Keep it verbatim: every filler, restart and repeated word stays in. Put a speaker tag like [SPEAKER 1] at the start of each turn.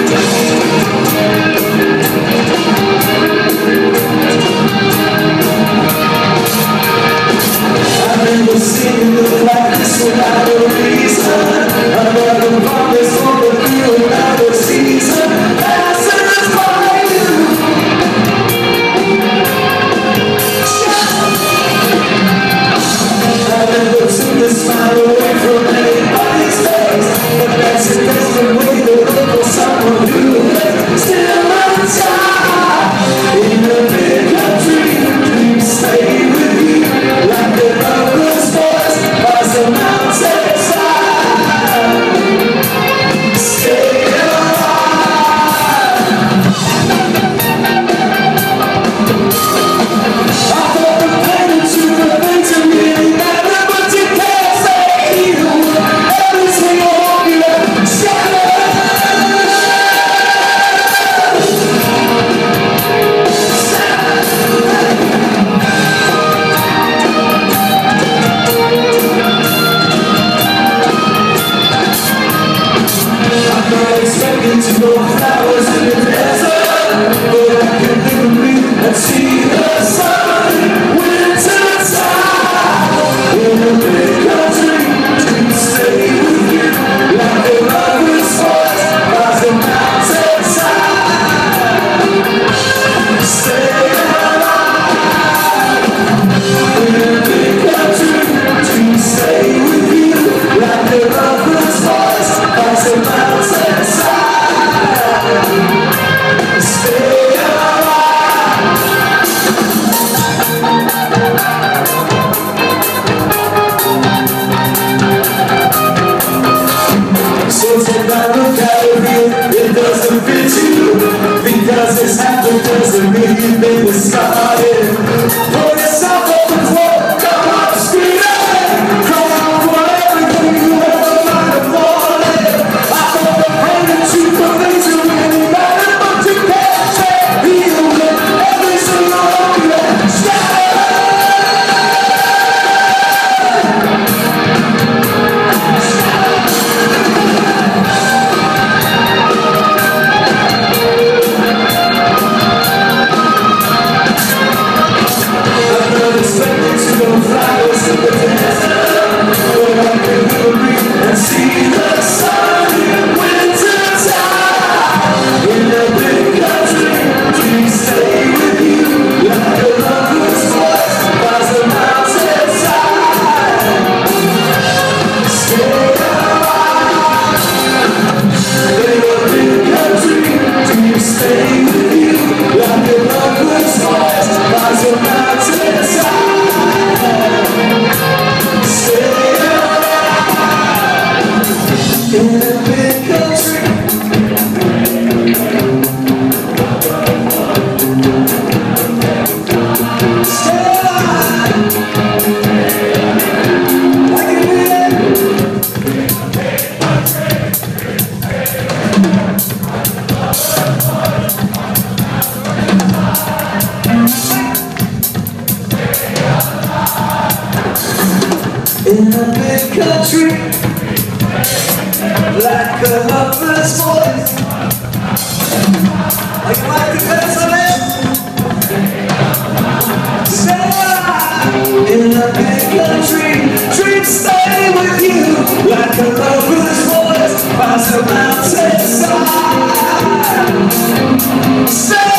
[SPEAKER 1] Because this happened doesn't mean they were started. Pull yourself up and walk, come on, scream it. Come on for everything you ever might have wanted. I thought the pain that you conveyed to really matter, but you can't say you live every single moment. Stop it! See the sun in winter time. In a big country, dreams stay with you like a lover's voice by the mountainside. Stay alive. In a big country, dreams stay with you like a lover's voice by the mountainside. Stay in a big country. Stay alive. Like a in a big country. Like a lover's voice, like like a pencil. Stay alive in a big country. Dreams stay with you like a lover's voice by the mountainside. Stay